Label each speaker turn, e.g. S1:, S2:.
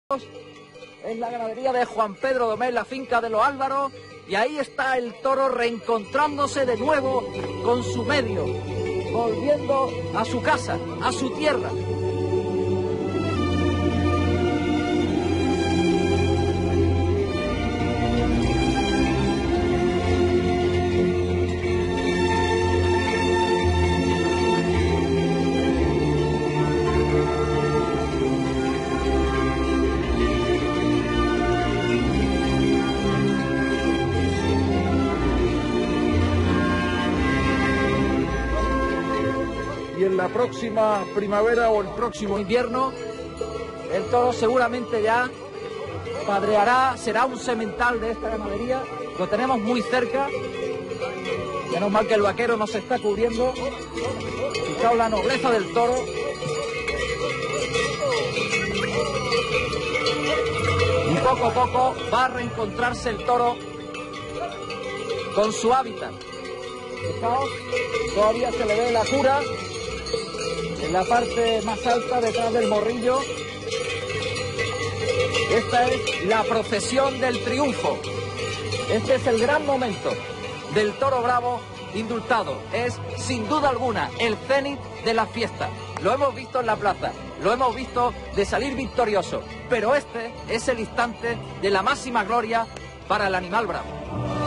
S1: En la ganadería de Juan Pedro Domé, la finca de los Álvaros, y ahí está el toro reencontrándose de nuevo con su medio, volviendo a su casa, a su tierra.
S2: Y en la próxima primavera o el próximo
S1: Invierno, el toro seguramente ya padreará, será un semental de esta ganadería. Lo tenemos muy cerca. Menos mal que el vaquero nos está cubriendo. Fijaos la nobleza del toro. Y poco a poco va a reencontrarse el toro con su hábitat. Fijaos, todavía se le ve la cura en la parte más alta, detrás del morrillo. Esta es la procesión del triunfo. Este es el gran momento del toro bravo indultado. Es, sin duda alguna, el cenit de la fiesta. Lo hemos visto en la plaza, lo hemos visto de salir victorioso, pero este es el instante de la máxima gloria para el animal bravo.